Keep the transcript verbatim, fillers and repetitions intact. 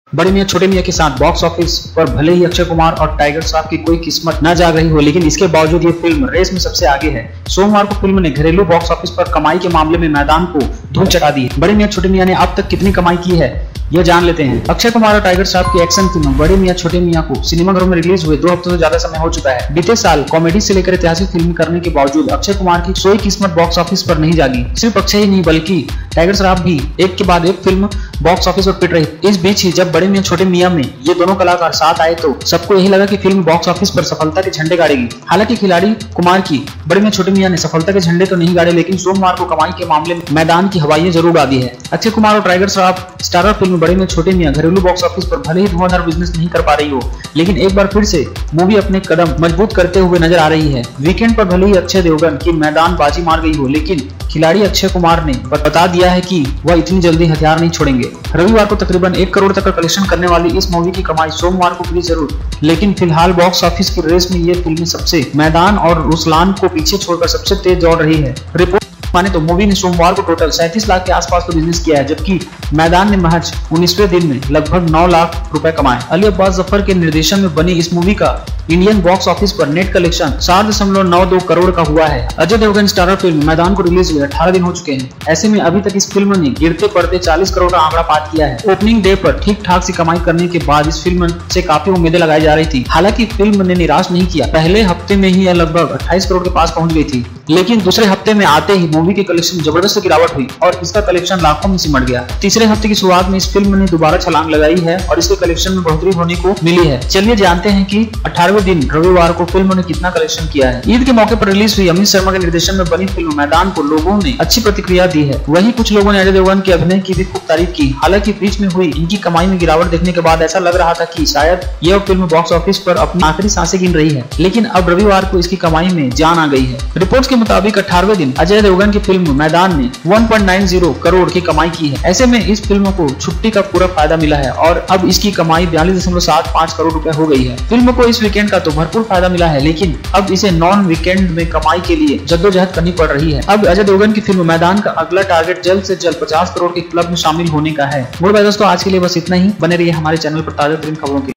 बड़े मियां छोटे मियां के साथ बॉक्स ऑफिस पर भले ही अक्षय कुमार और टाइगर श्रॉफ की कोई किस्मत न जाग रही हो, लेकिन इसके बावजूद ये फिल्म रेस में सबसे आगे है। सोमवार को फिल्म ने घरेलू बॉक्स ऑफिस पर कमाई के मामले में मैदान को धूल चटा दी है। बड़े मियां छोटे मियां ने अब तक कितनी कमाई की है यह जान लेते हैं। अक्षय कुमार और टाइगर श्रॉफ की एक्शन फिल्म बड़े मियां छोटे मियां को सिनेमाघरों में रिलीज हुए दो हफ्तों से ज्यादा समय हो चुका है। बीते साल कॉमेडी से लेकर ऐतिहासिक फिल्म करने के बावजूद अक्षय कुमार की कोई किस्मत बॉक्स ऑफिस पर नहीं जागी। सिर्फ अक्षय ही नहीं बल्कि टाइगर श्रॉफ भी एक के बाद एक फिल्म बॉक्स ऑफिस पर पिट रही। इस बीच ही जब बड़े मियां छोटे मियां में ये दोनों कलाकार साथ आए तो सबको यही लगा कि फिल्म बॉक्स ऑफिस पर सफलता के झंडे गाड़ेगी। हालांकि खिलाड़ी कुमार की बड़े मियां छोटे मियां ने सफलता के झंडे तो नहीं गाड़े, लेकिन सोमवार को कमाई के मामले में मैदान की हवाइयां जरूर उड़ा दी है। अक्षय कुमार और टाइगर श्रॉफ स्टारर फिल्म बड़े मियां छोटे मियां घरेलू बॉक्स ऑफिस पर भले ही धुआंधार बिजनेस नहीं कर पा रही हो, लेकिन एक बार फिर से मूवी अपने कदम मजबूत करते हुए नजर आ रही है। वीकेंड पर भले ही अक्षय देवगन की मैदान बाजी मार गई हो, लेकिन खिलाड़ी अक्षय कुमार ने बता दिया है कि वह इतनी जल्दी हथियार नहीं छोड़ेंगे। रविवार को तकरीबन एक करोड़ तक का कलेक्शन करने वाली इस मूवी की कमाई सोमवार को हुई जरूर, लेकिन फिलहाल बॉक्स ऑफिस की रेस में ये फिल्म सबसे मैदान और रुसलान को पीछे छोड़कर सबसे तेज दौड़ रही है। रिपोर्ट माने तो मूवी ने सोमवार को टोटल सैंतीस लाख के आसपास का बिजनेस किया है, जबकि मैदान ने महज उन्नीसवें दिन में लगभग नौ लाख रुपए कमाए। अली अब्बास जफर के निर्देशन में बनी इस मूवी का इंडियन बॉक्स ऑफिस पर नेट कलेक्शन सात दशमलव नौ दो करोड़ का हुआ है। अजय देवगन स्टारर फिल्म मैदान को रिलीज हुए अठारह दिन हो चुके हैं। ऐसे में अभी तक इस फिल्म ने गिरते पड़ते चालीस करोड़ का आंकड़ा पार किया है। ओपनिंग डे पर ठीक ठाक सी कमाई करने के बाद इस फिल्म से काफी उम्मीदें लगाई जा रही थी। हालांकि फिल्म ने निराश नहीं किया। पहले हफ्ते में ही यह लगभग अट्ठाईस करोड़ के पास पहुंच गई थी, लेकिन दूसरे हफ्ते में आते ही मूवी के कलेक्शन जबरदस्त गिरावट हुई और इसका कलेक्शन लाखों में सिमट गया। तीसरे हफ्ते की शुरुआत में इस फिल्म ने दोबारा छलांग लगाई है और इसके कलेक्शन में बढ़ोतरी होने को मिली है। चलिए जानते हैं कि अठारहवें दिन रविवार को फिल्म ने कितना कलेक्शन किया है। ईद के मौके पर रिलीज हुई अमित शर्मा के निर्देशन में बनी फिल्म मैदान को लोगों ने अच्छी प्रतिक्रिया दी है। वहीं कुछ लोगों ने अजय देवगन के अभिनय की भी खूब तारीफ की। हालांकि बीच में हुई इनकी कमाई में गिरावट देखने के बाद ऐसा लग रहा था कि शायद यह फिल्म बॉक्स ऑफिस पर अपनी आखिरी सांसें गिन रही है, लेकिन अब रविवार को इसकी कमाई में जान आ गई है। रिपोर्ट्स के मुताबिक अठारहवें दिन अजय देवगन की फिल्म मैदान ने एक पॉइंट नौ शून्य करोड़ की कमाई की है। ऐसे में इस फिल्म को छुट्टी का पूरा फायदा मिला है और अब इसकी कमाई बयालीस दशमलव सात पाँच करोड़ रुपए हो गई है। फिल्म को इस वीकेंड का तो भरपूर फायदा मिला है, लेकिन अब इसे नॉन वीकेंड में कमाई के लिए जद्दोजहद करनी पड़ रही है। अब अजय देवगन की फिल्म मैदान का अगला टारगेट जल्द से जल्द पचास करोड़ के क्लब में शामिल होने का है। गुड बाय दोस्तों, आज के लिए बस इतना ही। बने रहिए हमारे चैनल पर ताजा तरीन खबरों के।